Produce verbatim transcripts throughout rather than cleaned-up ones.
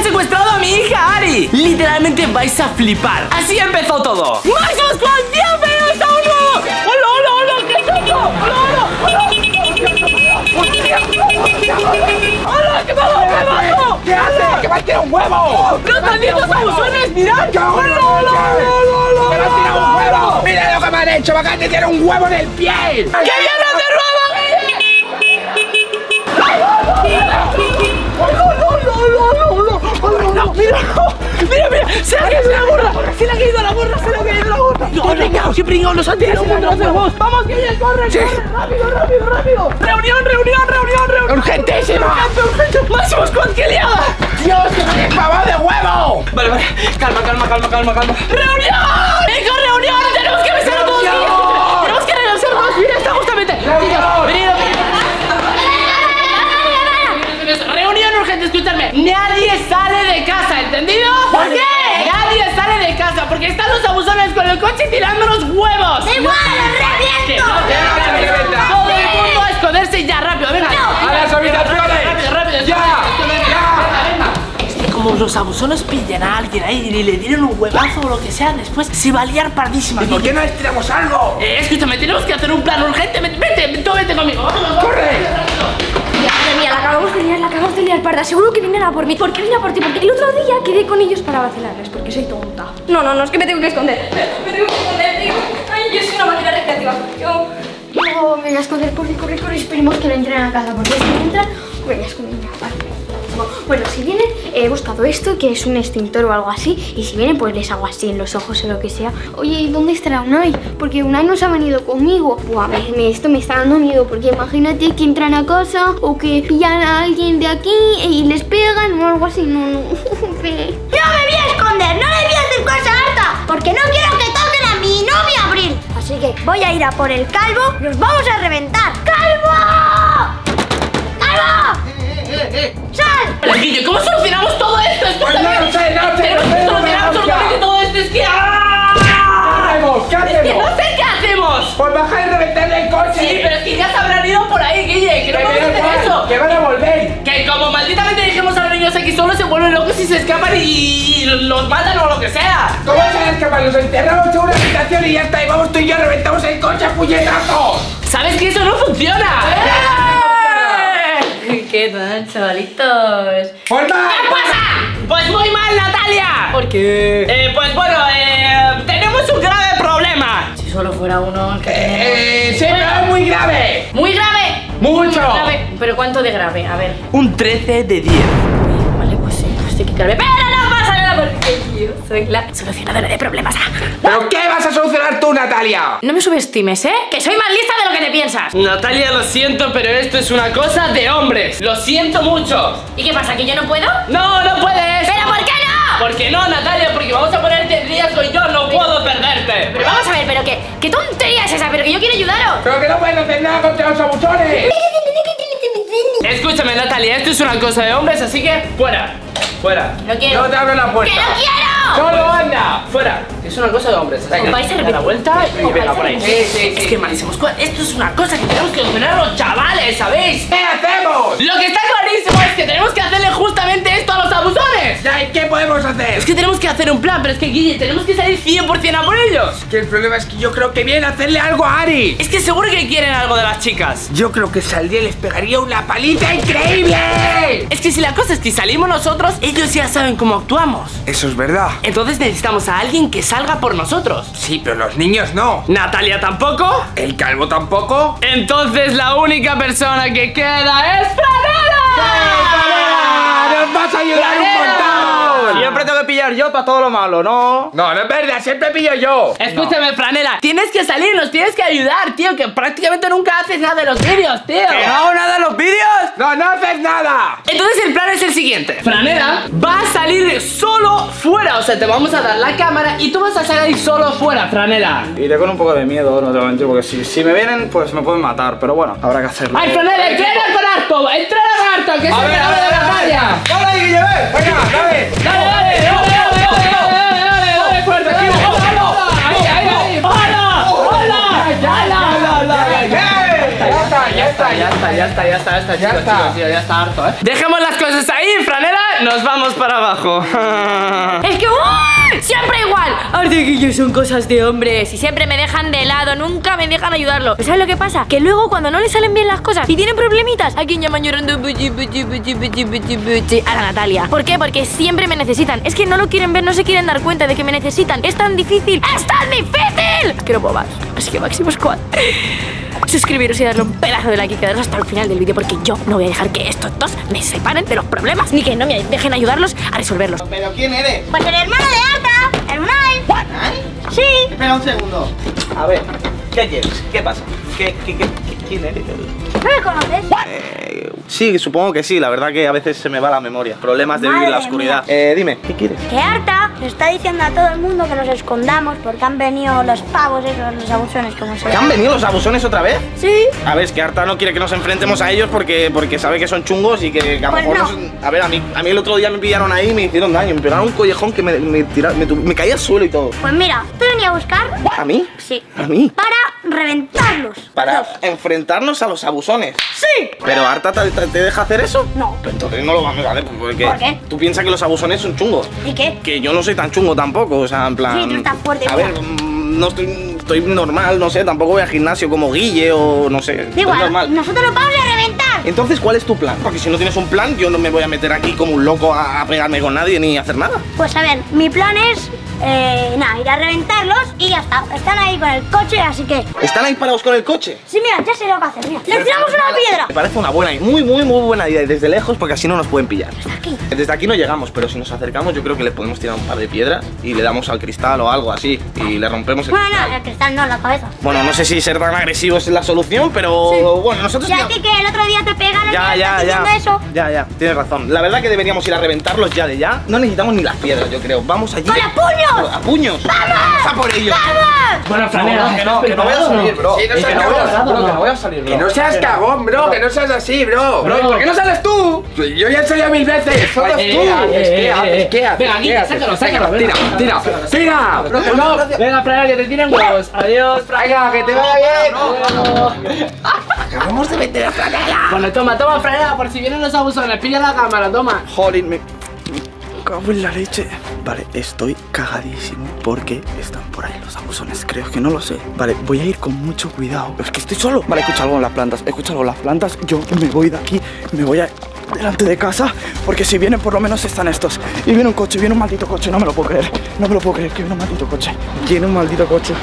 han secuestrado a mi hija Ari. Literalmente vais a flipar. Así empezó todo. ¡Máximo Squad! ¡Bienvenidos a un nuevo! ¡Hola, hola, hola! ¿Qué es esto? ¡Hola, hola! ¡Hola! ¿Qué pasa? ¿Qué pasa? ¿Qué hace? ¡Que va a tirar un huevo! ¡Los malditos abusones! ¡Mirad! ¡Hola, hola, hola! ¡Que va a tirar un huevo! ¡Mira lo que me han hecho! ¡Me acaban de tirar un huevo en el pie! ¡Que viene de nuevo! ¡Mira! ¡Mira, mira! ¡Se le ha caído la gorra! ¡Se le ha caído la gorra! ¡Se le ha caído la gorra! ¡No, pringao! ¡Sí, pringao! ¡Nos han tirado un montón de huevos! ¡Vamos, que ya corre! Sí. ¡Corre! ¡Rápido, rápido, rápido! ¡Reunión, reunión, reunión, reunión! ¡Urgentísima! ¡Urgente, urgente! ¡Máximo Squad, qué liada! ¡Dios, que me he pavado de huevo! Vale, vale. Calma, calma, calma, calma, calma. ¡Reunión! ¡Venga, reunión! ¡Tenemos que avisar a todos! ¡Reunión! ¡Tenemos que avisar a todos! ¡Mira, está justamente! ¡Reunión! ¡Venido, venido! Reunión urgente, escúchame. Nadie sale de casa, ¿entendido? ¿Por qué? Nadie sale de casa porque están los abusones con el coche tirándonos huevos. ¡Da igual, Que reviento! no, que no, que no, que no. Todo el mundo a esconderse ya, rápido, venga. ¡A las habitaciones! Rápido, rápido, ¡Ya! venga, venga. Es que como los abusones pillen a alguien ahí y le tiren un huevazo o lo que sea, después se va a liar pardísima. ¿Y por qué no les tiramos algo? Eh, escúchame, tenemos que hacer un plan urgente. Vete, vete, tú vete conmigo. ¡Corre! Madre mía, la acabamos de liar, la acabamos de liar, parda. Seguro que vienen a por mí. ¿Por qué vienen a por ti? Porque el otro día quedé con ellos para vacilarles, porque soy tonta. No, no, no, es que me tengo que esconder. Me tengo que esconder, tío. Ay, yo soy una máquina recreativa. Yo... Yo me voy a esconder, corre, corre, corre. Esperemos que no entren a casa, porque si entran, me voy a esconder. Vale. Bueno, si vienen, he buscado esto, que es un extintor o algo así. Y si vienen, pues les hago así en los ojos o lo que sea. Oye, ¿dónde estará Unai? Porque Unai no se ha venido conmigo. Buah, me, me, esto me está dando miedo. Porque imagínate que entran a casa o que pillan a alguien de aquí y les pegan o algo así. No, no. Yo me voy a esconder, no les voy a hacer cosa harta. Porque no quiero que toquen a mi novia Abril. Así que voy a ir a por el calvo y los vamos a reventar. ¡Calvo! ¡Calvo! ¡Sal! Guille, ¿cómo solucionamos todo esto? Pues no lo sé, no sé, Tenemos no que sé, solucionar no sé. absolutamente todo esto. Es que... ¿Qué ¡ah! hacemos? ¿Qué Es que hacemos? no sé qué hacemos. Pues bajar y reventarle el coche. Sí, pero es que ya se habrán ido por ahí, Guille. Que no Que vamos a me da hacer igual, eso. que van a volver. Que como malditamente dijimos a los niños aquí solo se vuelven locos y se escapan y los matan o lo que sea. ¿Cómo se van a escapar? Los enterramos en una habitación y ya está. Y vamos tú y yo reventamos el coche a puñetazos. ¿Sabes que eso no funciona? ¿Qué tal, chavalitos? ¡Pues ¿Qué nada! pasa? Pues muy mal, Natalia. ¿Por qué? Eh, pues bueno, eh, tenemos un grave problema. Si solo fuera uno el que Eh, sí, pero es muy grave. ¡Muy grave! Mucho. Grave. ¿Pero cuánto de grave? A ver. Un trece de diez. Vale, pues sí, pues sí que grave. ¡Pero no pasa nada! Porque yo soy la solucionadora de problemas. ¿Pero qué vas a solucionar tú, Natalia? No me subestimes, ¿eh? Que soy más lista de lo que te piensas. Natalia, lo siento, pero esto es una cosa de hombres. Lo siento mucho. ¿Y qué pasa? ¿Que yo no puedo? No, no puedes. ¿Pero por qué no? ¿Por qué no, Natalia? Porque vamos a ponerte en riesgo y yo no puedo perderte. Pero vamos a ver, pero qué, qué tontería es esa, pero que yo quiero ayudaros. Pero que no puedes hacer nada contra los abusones. Escúchame, Natalia, esto es una cosa de hombres, así que fuera. Fuera. No quiero. No te abro la ¡Que puerta. no quiero! ¡Solo anda! Fuera. Es una cosa de hombres. Así Os que vais a da la repetir. vuelta y Os venga vais a por ahí. repetir. Sí, sí, Es sí. que Máximo Squad, esto es una cosa que tenemos que ordenar a los chavales, ¿sabéis? ¿Qué hacemos? Lo que está clarísimo es que tenemos que hacerle justamente esto a los abusones. Ya, ¿y qué podemos hacer? Es que tenemos que hacer un plan, pero es que Guille, tenemos que salir cien por cien a por ellos. Que el problema es que yo creo que viene a hacerle algo a Ari. Es que seguro que quieren algo de las chicas. Yo creo que saldría y les pegaría una paliza increíble. Es que si la cosa es que salimos nosotros, ellos ya saben cómo actuamos. Eso es verdad. Entonces necesitamos a alguien que salga por nosotros. Sí, pero los niños no. ¿Natalia tampoco? ¿El calvo tampoco? Entonces la única persona que queda es Franela. ¡Nos vas a ayudar un montón! Siempre tengo que pillar yo para todo lo malo, ¿no? No, no es verdad, siempre pillo yo. Escúchame, Franela, tienes que salir, nos tienes que ayudar, tío, que prácticamente nunca haces nada de los vídeos, tío. ¿Que no hago nada en los vídeos? No, no haces nada. Entonces el plan es el siguiente. Franela va a salir solo fuera, o sea, te vamos a dar la cámara y tú vas a salir solo fuera, Franela. Iré con un poco de miedo, no te voy a mentir, porque si, si me vienen, pues me pueden matar, pero bueno, habrá que hacerlo. ¡Ay, Franela, entrena con Arto! ¡Entrena con Arto! ¡Que es A el ver, a ganador ver, de la a ver. batalla! ¡Dale, Guille, ven! Venga, dale. ¡Dale, dale! ¡Dale, dale, dale, dale, dale, dale, fuerte! ¡Hola! ¡Ahí, ahí, ahí! ¡Hola! ¡Hola! ¡Hola! Ya está, ya está, ya está. está, ya está, ya está, ya está, Ya chicos, está. chicos, tío, ya está harto, ¿eh? Dejemos las cosas ahí, franela, nos vamos para abajo. Es que ¡uy! Siempre igual. Artiguillos son cosas de hombres y siempre me dejan de lado, nunca me dejan ayudarlo. ¿Sabes lo que pasa? Que luego cuando no le salen bien las cosas y tienen problemitas, ¿a quién llaman llorando? A la Natalia. ¿Por qué? Porque siempre me necesitan. Es que no lo quieren ver, no se quieren dar cuenta de que me necesitan. Es tan difícil, es tan difícil que no puedo más. Así que Máximo Squad, suscribiros y darle un pedazo de like y quedaros hasta el final del vídeo, porque yo no voy a dejar que estos dos me separen de los problemas, ni que no me dejen ayudarlos a resolverlos. ¿Pero quién eres? Pues el hermano de Arta, el Unai. ¿Ay? Sí. Espera un segundo. A ver, ¿qué quieres? ¿Qué pasa? ¿Qué, qué, qué, quién eres? ¿No me conoces? Eh, sí, supongo que sí. La verdad que a veces se me va la memoria. Problemas de vivir en la Madre oscuridad. Eh, dime, ¿qué quieres? Que Arta está diciendo a todo el mundo que nos escondamos porque han venido los pavos esos, los abusones, como se ¿Que llama. han venido los abusones otra vez? Sí. A ver, es que Arta no quiere que nos enfrentemos a ellos porque, porque sabe que son chungos y que, que a lo Pues mejor no. nos- A ver, a mí, a mí el otro día me pillaron ahí y me hicieron daño. Me pegaron un collejón que me, me, tira- me, tu- me caía al suelo y todo. Pues mira, te venía a buscar. ¿A mí? Sí. ¿A mí? Para reventarlos. Para Los dos. enfrentarnos a los abusones. Sí. ¿Pero Arta te, te- te deja hacer eso? No. Pues entonces no lo vamos a hacer porque ¿Por qué? tú piensas que los abusones son chungos. ¿Y qué? Que yo no soy tan chungo tampoco, o sea, en plan... Sí, tú estás fuerte, A mira. ver, mm, no estoy, estoy normal, no sé, tampoco voy al gimnasio como Guille o no sé. Da estoy igual, normal. nosotros los vamos a reventar. Entonces, ¿cuál es tu plan? Porque si no tienes un plan, yo no me voy a meter aquí como un loco a, a pegarme con nadie ni a hacer nada. Pues a ver, mi plan es, eh, nada, ir a reventarlos y ya está. Están ahí con el coche, así que... ¿Están ahí parados con el coche? Sí, mira, ya sé lo que hacer, mira. ¡Les tiramos una piedra! Me parece una buena, muy, muy, muy buena idea. Y desde lejos, porque así no nos pueden pillar. Hasta aquí. Desde aquí no llegamos, pero si nos acercamos, yo creo que le podemos tirar un par de piedras y le damos al cristal o algo así. Y le rompemos el Bueno, cristal. no, el cristal no, la cabeza. Bueno, no sé si ser tan agresivo es la solución, pero bueno, nosotros... Y a ti que el otro día te pegaron Ya, y ya, estás ya. diciendo eso. Ya, ya, tienes razón. La verdad que deberíamos ir a reventarlos ya de ya. No necesitamos ni las piedras, yo creo. Vamos allí. ¡Con los puños! ¡A puños! ¡Vamos! ¡A por ellos! ¡Vamos! Bueno, franela, que no, que no voy a salir, bro. Sí, no Que seas no voy a cagón, salir, bro, que no voy a salir, Que no seas cagón, bro, que no seas así, bro. Bro. ¿Y por qué no sales tú? Yo ya he salido mil veces. Solo tú. Eh, eh, ¿Qué eh, haces? eh, ¿Qué haces? venga, aquí, ¿Qué haces? sácalo, sácalo, Venga, venga. Tira, tira, tira. No, Venga, franela, que te tiren huevos. Adiós, franela. Venga, que te vaya bien. Acabamos de meter a franela. Bueno, toma, toma, franela, por si vienen los abusones. Pilla la cámara, toma. Jolín, me... me cago en la leche. Vale, estoy cagadísimo porque están por ahí los abusones. Creo que no lo sé. Vale, voy a ir con mucho cuidado. Es que estoy solo. Vale, escucha algo en las plantas. Escucha algo en las plantas. Yo me voy de aquí. Me voy a... delante de casa. Porque si vienen, por lo menos están estos. Y viene un coche, viene un maldito coche. No me lo puedo creer. No me lo puedo creer que viene un maldito coche. Viene un maldito coche.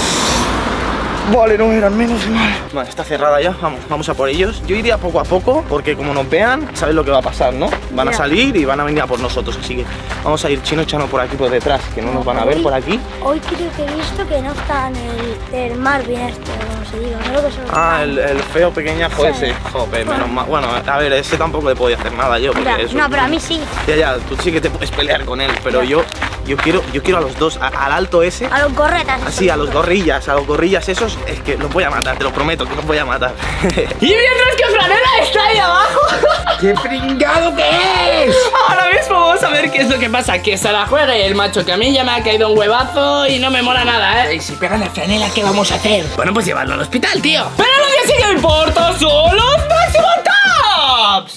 Vale, no eran menos mal. Vale, está cerrada ya, vamos, vamos a por ellos. Yo iría poco a poco, porque como nos vean, sabes lo que va a pasar, ¿no? Van a Ya. salir y van a venir a por nosotros, así que vamos a ir Chino y Chano por aquí por detrás, que no nos van a ver por aquí. Hoy creo que he visto que no está en el, el Marvin este, como se diga, no lo que se Ah, el, el feo pequeñajo Sí. ese. Joder, menos mal. Bueno, a ver, ese tampoco le podía hacer nada yo, porque Ya, eso... no, pero a mí sí. Ya, ya, tú sí que te puedes pelear con él, pero Ya. yo, yo quiero, yo quiero a los dos, a- al alto ese. A los gorretas. Así, a los gorrillas, a los gorrillas esos, es que los voy a matar, te lo prometo que los voy a matar. Y mientras que franela está ahí abajo. ¡Qué pringado que es! Ahora mismo vamos a ver qué es lo que pasa. Que se la juegue el macho, que a mí ya me ha caído un huevazo y no me mola nada, ¿eh? Y si pegan la franela, ¿qué vamos a hacer? Bueno, pues llevarlo al hospital, tío. Pero lo que sí que importa son los Máximo Tops.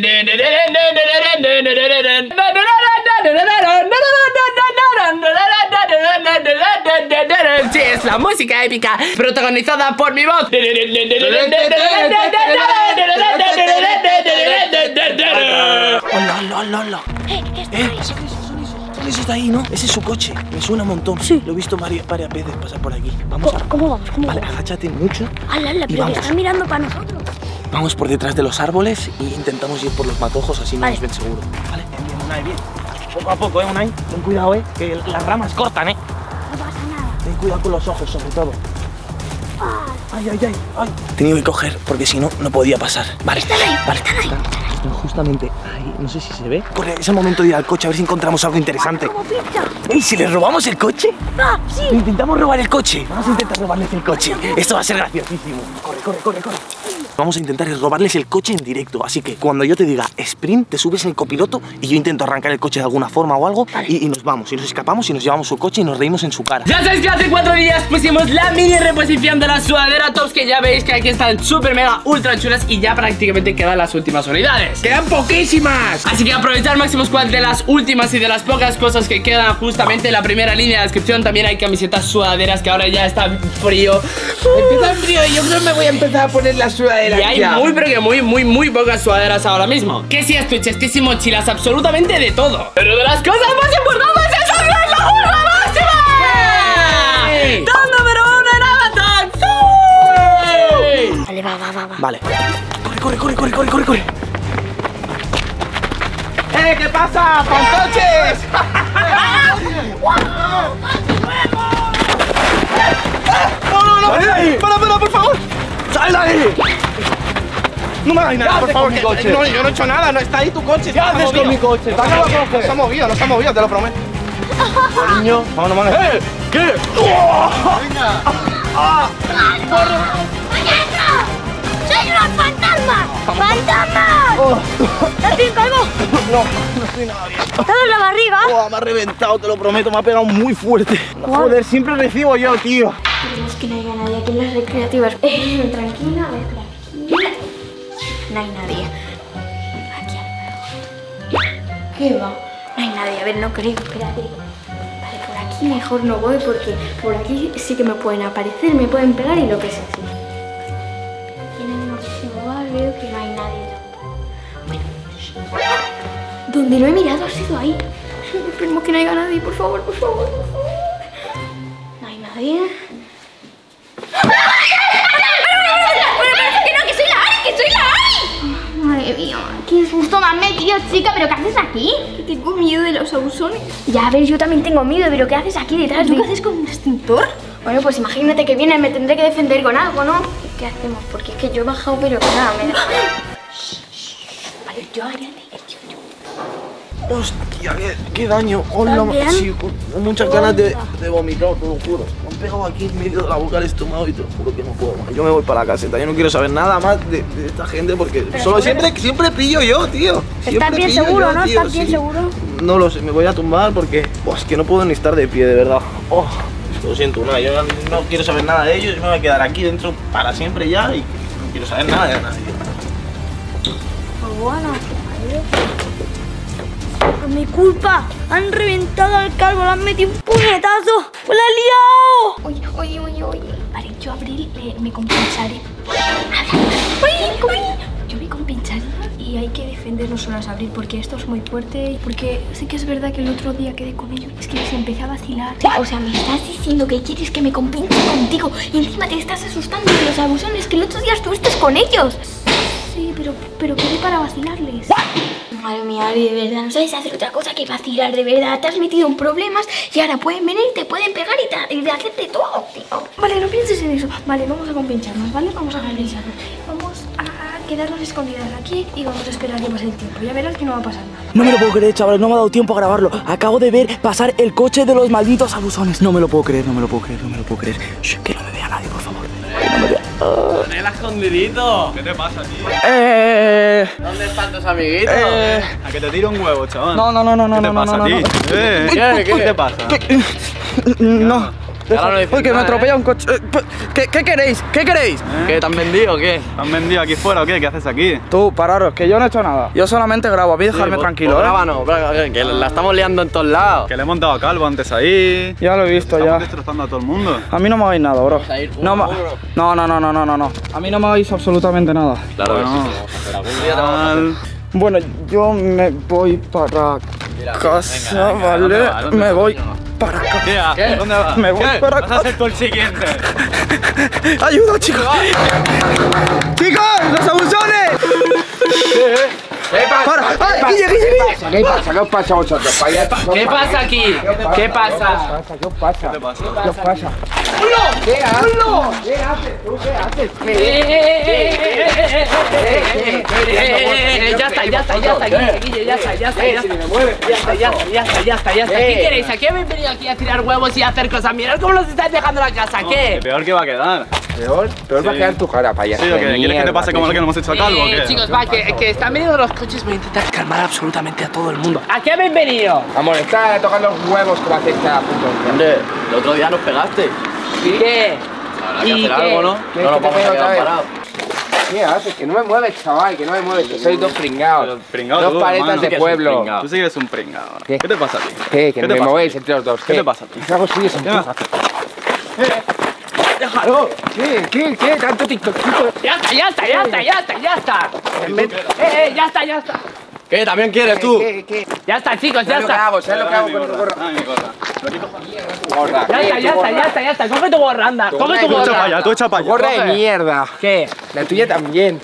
Sí, es la música épica protagonizada por mi voz. Hola, hola, hola, hola. Eh, ¿qué está ¿Eh? ahí? Ese está ahí, ¿no? Ese es su coche. Me suena un montón. Sí. Lo he visto varias, varias veces pasar por aquí. Vamos a... ¿Cómo, cómo vamos? ¿Cómo Vale, vamos? agáchate mucho. Ala, ala, Y pero que vamos. están mirando para nosotros. Vamos por detrás de los árboles e intentamos ir por los matojos, así no Vale. nos ven seguro. Vale, bien, bien, Unai, bien. Poco a poco, ¿eh, Unai? Ten cuidado, ¿eh? Que las ramas cortan, ¿eh? No pasa nada. Ten cuidado con los ojos, sobre todo. Ah, Ay, ay, ay, ay. He tenido que coger, porque si no, no podía pasar. Vale, Están ahí, vale. están ahí. Están justamente ahí, no sé si se ve. Corre, es el momento de ir al coche a ver si encontramos algo interesante. ¿Cómo pincha? ¡Ey, si les robamos el coche! Ah, sí. Intentamos robar el coche. Vamos a intentar robarles el coche. Esto va a ser graciosísimo. Corre, corre, corre, corre. Vamos a intentar robarles el coche en directo. Así que cuando yo te diga sprint, te subes en el copiloto y yo intento arrancar el coche de alguna forma o algo y, y nos vamos, y nos escapamos y nos llevamos su coche y nos reímos en su cara. Ya sabéis que hace cuatro días pusimos la mini reposición de la sudadera tops, que ya veis que aquí están súper mega ultra chulas y ya prácticamente quedan las últimas unidades. ¡Quedan poquísimas! Así que aprovechar máximo squad de las últimas y de las pocas cosas que quedan justamente en la primera línea de descripción. También hay camisetas sudaderas que ahora ya está frío. Empieza el frío y yo creo que me voy a empezar a poner la sudadera. Y hay ya. muy pero que muy muy muy pocas sudaderas ahora mismo. Que si estuches, que si mochilas, absolutamente de todo. Pero de las cosas más importantes es abrir la urna máxima. ¡Sí! ¡Top número uno en Avatar! ¡Sí! Vale, va, va, va, va. Vale. Corre, corre, corre, corre, corre, corre. ¡Eh! ¿Qué pasa? ¡Fantoches! ¡No, no, no! ¡Para, para, por favor! ¡Sal de ahí! No me hagas nada, por favor. mi coche? No, yo no he hecho nada, no está ahí tu coche. ¿Qué haces con mi coche? No se ha movido, no se ha movido, te lo prometo. Niño, vámonos, vámonos. ¡Eh! ¿Qué? ¡Venga! ¡Ah! ¡Soy una fantasma! ¡Fantasma! ¿Estás bien, calvo? No, no estoy nada bien. ¿Te duele la barriga? Oh, me ha reventado, te lo prometo, me ha pegado muy fuerte. Joder, siempre recibo yo, tío. Pero es que no haya nadie aquí en las recreativas. Eh, tranquila, a ver, tranquila. No hay nadie. Aquí a lo mejor. ¿Qué va? No hay nadie, a ver, no creo, espérate. Vale, por aquí mejor no voy porque por aquí sí que me pueden aparecer, me pueden pegar y lo que sea. Aquí en el próximo bar veo que no hay nadie tampoco. Bueno, donde no he mirado ha sido ahí. Esperemos que no haya nadie, por favor, por favor, por favor. No hay nadie. ¡Que no, que soy la Ari, que soy la Ari! Madre mía, qué susto me has metido, chica, ¿pero qué haces aquí? Que tengo miedo de los abusones. Ya, a ver, yo también tengo miedo, pero ¿qué haces aquí detrás? ¿Tú qué haces con un extintor? Bueno, pues imagínate que viene, me tendré que defender con algo, ¿no? ¿Qué hacemos? Porque es que yo he bajado, pero nada, me da... Vale, yo haré... Hostia, qué, qué daño. Hola, ¿Estás sí, con muchas ganas de, de vomitar, te lo juro. Me han pegado aquí en medio de la boca del estómago y te lo juro que no puedo más. Yo me voy para la caseta, yo no quiero saber nada más de, de esta gente porque Pero solo seguro. siempre, siempre pillo yo, tío. ¿Estás Siempre bien pillo seguro, yo, no? tío, ¿Estás bien sí. seguro? No lo sé, me voy a tumbar porque oh, es que no puedo ni estar de pie, de verdad. Oh, lo siento, nada, yo no quiero saber nada de ellos, yo me voy a quedar aquí dentro para siempre ya y no quiero saber nada de nadie. Pues bueno, por mi culpa, han reventado al calvo, le han metido un puñetazo. ¡La he liado! Oye, oye, oye, oye. Vale, yo Abril eh, me compensaré. Oye, oye. Yo me compensaré y hay que defendernos solas, Abril, porque esto es muy fuerte. Porque sí que es verdad que el otro día quedé con ellos. Es que les empecé a vacilar. O sea, me estás diciendo que quieres que me compense contigo y encima te estás asustando de los abusones que el otro día estuviste con ellos. Sí, pero, pero quedé para vacilarles. Madre mía, Ari, de verdad, no sabes hacer otra cosa que vacilar, de verdad. Te has metido en problemas y ahora pueden venir, te pueden pegar y, te, y de hacerte todo, tío. Vale, no pienses en eso. Vale, vamos a compensarnos, ¿vale? Vamos a compensarnos. Vamos a quedarnos escondidas aquí y vamos a esperar que pase el tiempo. Ya verás que no va a pasar nada. No me lo puedo creer, chavales, no me ha dado tiempo a grabarlo. Acabo de ver pasar el coche de los malditos abusones. No me lo puedo creer, no me lo puedo creer, no me lo puedo creer. Shh, que no me vea nadie, por favor. Que no me vea. ¡El escondidito! ¿Qué te pasa, tío? Eh... ¿Dónde están tus amiguitos? Eh... A que te tiro un huevo, chaval. No, no, no, no, no, ¿Qué te no, pasa no, a ti? no, no. Eh, ¿Qué, ¿Qué te pasa? ¿Qué? No. Ahora no dices Uy, que me nada, atropella ¿eh? un coche. Eh, ¿Qué, qué queréis? ¿Qué queréis? ¿Qué? ¿Te han vendido o qué? ¿Te han vendido aquí fuera o qué? ¿Qué haces aquí? Tú, pararos, que yo no he hecho nada. Yo solamente grabo, a mí dejarme Sí, tranquilo, pues ¿eh? grábanos, que- que la estamos liando en todos lados. Que le he montado a Calvo antes ahí. Ya lo he visto, Estamos ya. destrozando a todo el mundo. A mí no me hagáis nada, bro. a ir uno No, a ma- uno. no, no, no, no, no, no, no. A mí no me hagáis absolutamente nada. Claro que sí. Algún día te vamos a hacer. Bueno, yo me voy para casa, venga, ¿vale? ¿dónde vas? ¿Dónde Me vas, voy niño? para casa. Tía, ¿Qué? ¿dónde vas? Me voy ¿Qué? para Vas a ser tú el siguiente. ¡Ayuda, chicos! ¡Chicos, los abusones! ¿Qué pasa? ¡Para! ¿Qué ¡Ay, pasa? Guille, Guille, ¿Qué Guille! pasa? ¿Qué pasa? ¿Qué os pasa a vosotros, payasos? ¿Qué pasa aquí? ¿Qué pasa? ¿Qué os pasa? ¿Qué pasa? ¿Qué os pasa? ¡Uno! ¿Qué haces? ¿Qué haces tú? ¿Qué haces? Eh, eh, eh, eh, eh, eh, eh, eh, ya está, ya está, ya está, Guille, Guille, ya está, ya está, ya está. Ya está, ya está, ya está, ya está, ya está. ¿Qué queréis? ¿A qué habéis venido aquí a tirar huevos y a hacer cosas? Mirad cómo los estáis dejando en la casa, ¿qué? Peor que va a quedar. Peor, peor va a Sí. quedar tu cara, payaso. Sí, ¿o de qué? ¿Quieres que te mierda, pase como lo que nos hemos hecho a Calvo o Eh, qué? chicos, va, que, que están viniendo los coches. Voy a intentar calmar absolutamente a todo el mundo. ¿A qué habéis venido? Amor, está tocando los huevos como hacéis cada puto. Hombre, el otro día nos pegaste. ¿Qué? Habrá que ¿Y hacer qué? algo, ¿no? ¿Qué? No nos ¿Qué te vamos a pego otra quedar vez? parados. ¿Qué haces? Que no me mueves, chaval, que no me mueves, que sois dos pringados. Pero pringao Dos tú, paletas hermano. de ¿Qué es un pueblo. pringao? Tú sí que eres un pringado. ¿Qué? ¿Qué te pasa a ti? ¿Qué? Que te no me pasa a movéis ti? entre los dos. ¿Qué te pasa a ti? ¿Qué hago sigues en ¿Qué me vas a hacer? ¡Déjalo! ¿Qué? ¿Qué? ¿Qué? ¿Tanto TikTokito? Ya está, ya está, ya está, ya está, ya está. Eh, eh, ya está, ya está. ¿Qué? ¿También quieres tú? ¿Qué? ¿Qué? Ya está, chicos, ya ¿Sabes lo que está. hago? ¿Sabes lo que hago con el gorro? Ay, mi gorra. Gorra. Ya está, ya está, ya está, ya está. Coge tu gorra, anda. Coge tu gorra, Tú echa para gorra. allá, tú echa para allá. Gorra de Coge. mierda. ¿Qué? La tuya también.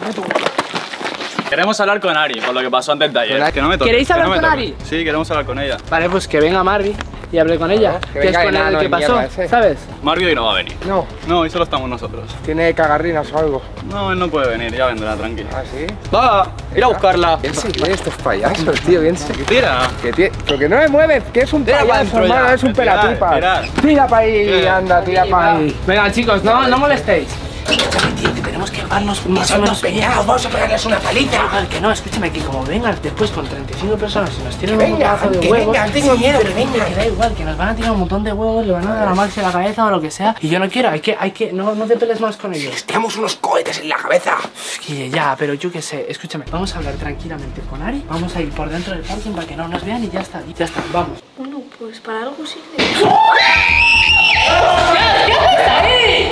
Queremos hablar con Ari por lo que pasó antes de ayer. ¿Con Ari? Que no me toques, ¿Queréis que no hablar me con toques. Ari? Sí, queremos hablar con ella. Vale, pues que venga Marvi y hable con ella. Que ¿Qué es venga con el él? enano ¿Qué de pasó? mierda ese. ¿Sabes? Marvio hoy no va a venir. No, No, hoy solo estamos nosotros. tiene cagarrinas o algo. No, él no puede venir, ya vendrá, tranquilo. ¿Ah, sí? Va, ir a buscarla. ¿Quién se quiere estos payasos, tío? ¿Quién se Tira. que tiene... Pero que no me mueves, que es un Tira para payaso, adentro hermano, ya. es un Tirar, pelatipas. tirar. Tira para ahí, ¿Qué? anda, tira para ahí. Venga, chicos, no, no molestéis. Escúchame, tío, que tenemos que llevarnos más o menos bien. vamos a pegarles una paliza. Chaval, que no, escúchame, que como vengan después con treinta y cinco personas y nos tienen un vengan, montonazo de que huevos. vengan, tengo miedo, pero que vengan. Que da igual, que nos van a tirar un montón de huevos, le van a dar a Maxi a la cabeza o lo que sea. Y yo no quiero, hay que, hay que, no, no te pelees más con ellos. Tenemos unos cohetes en la cabeza. Que ya, pero yo qué sé, escúchame, vamos a hablar tranquilamente con Ari, vamos a ir por dentro del parking para que no nos vean y ya está, y ya está, vamos. Bueno, pues para algo sirve. ¿Qué pasa ahí?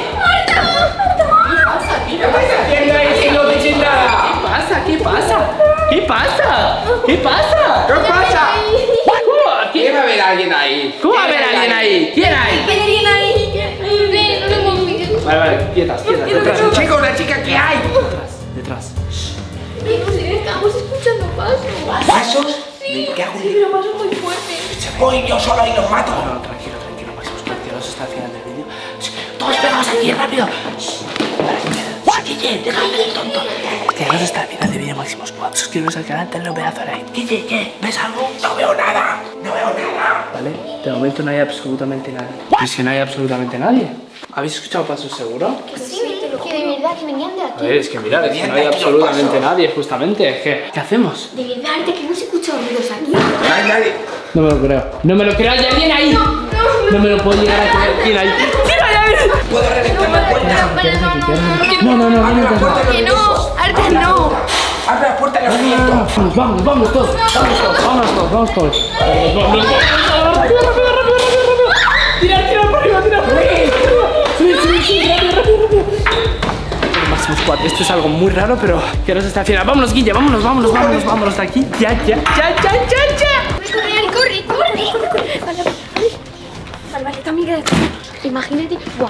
¿Qué estás haciendo ahí sin no decir nada? ¿Qué pasa? ¿Qué pasa? ¿Qué pasa? ¿Qué pasa? ¿Qué pasa? ¿Cómo? ¿Qué- ¿Quién va a haber alguien ahí? ¿Cómo va a haber alguien ahí? ¿Quién hay? ¿Qué alguien ahí? Ven, no le mueves. Vale, vale, quietas, quietas, detrás, Un chico, una chica, ¿qué hay? detrás. Ven, pues, estamos escuchando pasos. ¿Pasos? Sí, Me cago en- sí, pero pasos muy fuertes. Voy yo solo y los mato. No, tranquilo, tranquilo, Máximo, tranquilo, eso está al final del vídeo. Shh, todos pegados aquí, rápido. Shh, vale, Guille, déjame de tonto. Llegados hasta el final del vídeo, Máximo Squad. Suscribiros al canal, tenle un pedazo de like. Guille, ¿qué? ¿Ves algo? No veo nada. No veo nada. Vale, de momento no hay absolutamente nadie. Pues si no hay absolutamente nadie. ¿Habéis escuchado pasos seguro? Sí, que de verdad que venían de A aquí. ver, es que mirad, es que no hay absolutamente nadie, justamente. Es que, ¿qué hacemos? De verdad, de que no se escuchan ruidos aquí. No hay nadie. No me lo creo. No me lo creo, ¿hay alguien ahí? No me lo puedo llegar a creer. ¿Quién hay? ¿Quién hay ahí? ¿Puedo reventar la puerta? No, no, no, no, Abre la no, puerta y Que los no, besos. Arte no. Abre la puerta y los besos. Vamos, vamos, vamos todos. Vamos todos, vamos todos, vamos todos. Vamos, vamos, vamos. Rápido, rápido, rápido, rápido. Tira, tira para arriba, tira para arriba. Sí, sí, sí, rápido, rápido, rápido. Máximo Squad, esto es algo muy raro, pero que no se está al final. Vámonos, Guille, vámonos, vámonos, vámonos, vámonos de aquí. Ya, ya, ya, ya, ya, ya. Corre, corre, corre, corre, corre. Vale, vale, vale, vale, también que imagínate. Buah.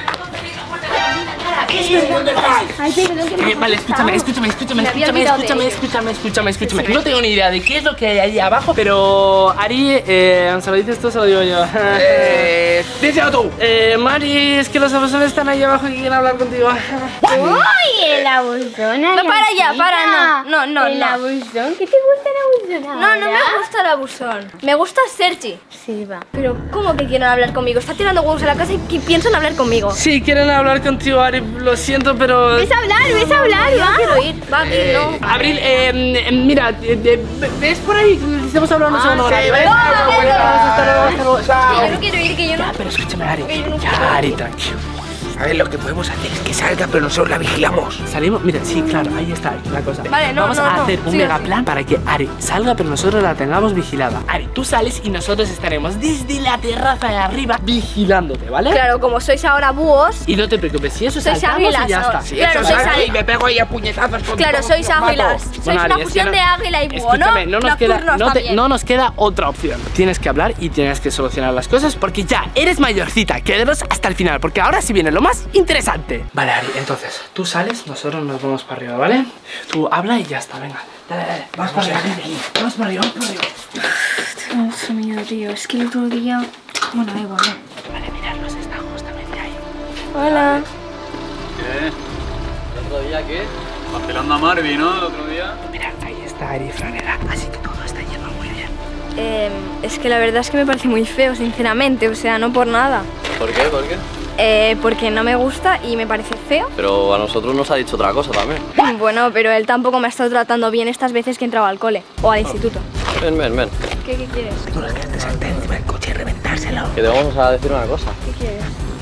Ay, perdón, que me Eh, vale, escúchame, escúchame, escúchame, Me había escúchame, olvidado de escúchame, él. escúchame, escúchame, escúchame. No tengo ni idea de qué es lo que hay allí abajo, pero Ari, eh, se lo dices tú, se lo digo yo. Eh, díselo tú. Eh, Mari, es que los abusones están ahí abajo y quieren hablar contigo. ¡Uy, el abusón! No, para ya, para, no, no, no, ¿El no. abusón? ¿Qué te gusta el abusón No, ahora? no me gusta el abusón. Me gusta Sergi. Sí, va. Pero, ¿cómo que quieren hablar conmigo? Está tirando huevos a la casa y que piensan hablar conmigo. Sí, quieren hablar contigo, Ari, lo siento, pero... ¿Ves a hablar? ¿Ves a hablar? Yo Va. quiero ir. Va, que no. Abril, eh, eh, mira, eh, eh, ¿ves por ahí? Estamos hablando Ah, un sí, horario, ven. ¿eh? No, Hasta luego, hasta luego, hasta luego. Que yo no quiero ir, que yo no. Pero escúchame, Ari, Que yo no quiero ya, ir. Ari, tranquilo. A ver, lo que podemos hacer es que salga, pero nosotros la vigilamos. Salimos, mira, sí, claro, ahí está la cosa. Vale, no, Vamos no, a no. hacer un Sí, mega sí. plan para que Ari salga, pero nosotros la tengamos vigilada. Ari, tú sales y nosotros estaremos desde la terraza de arriba vigilándote, ¿vale? Claro, como sois ahora búhos. Y no te preocupes, si eso Sois saltamos y águilas ya ahora. está. Sí, claro, Eso sois salga y águilas. me pego ahí a puñetazos con Claro, todos, sois os mato. águilas. Sois Bueno, Ari, una es fusión que no- de águila y búho, ¿no? Escúchame, no nos, queda, Nocturnos no, te- también. no nos queda otra opción. Tienes que hablar y tienes que solucionar las cosas porque ya eres mayorcita. Quédanos hasta el final, porque ahora sí viene lo más más interesante. Vale, Ari, entonces, tú sales, nosotros nos vamos para arriba, ¿vale? Tú habla y ya está, venga. Dale, dale, vamos para arriba, vamos para arriba, vamos para arriba. Tengo mucho miedo, tío. Es que el otro día... Bueno, da igual, ¿no? Vale, mirarlos, está justamente ahí. Hola. ¿Qué? ¿El otro día qué? Vacilando a Marvin, ¿no? El otro día. Mira, ahí está Ari Franera, así que todo está yendo muy bien. Eh, es que la verdad es que me parece muy feo, sinceramente. O sea, no por nada. ¿Por qué? ¿Por qué? Eh, porque no me gusta y me parece feo. Pero a nosotros nos ha dicho otra cosa también. Bueno, pero él tampoco me ha estado tratando bien estas veces que he entrado al cole o al instituto. Ven, ven, ven. ¿Qué, qué quieres? Tú no es que te saltes encima del coche y reventárselo. Que te vamos a decir una cosa. ¿Qué quieres?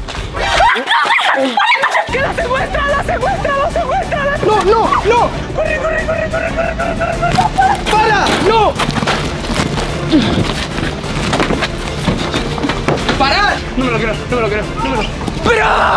¡Que la secuestra, la secuestra, la secuestra! La... ¡No, no, no! ¡Corre, corre, corre, corre, corre, corre, corre! ¡Para! ¡No! ¡Parad! No me lo creo, no me lo creo, no me lo... ¡Pero!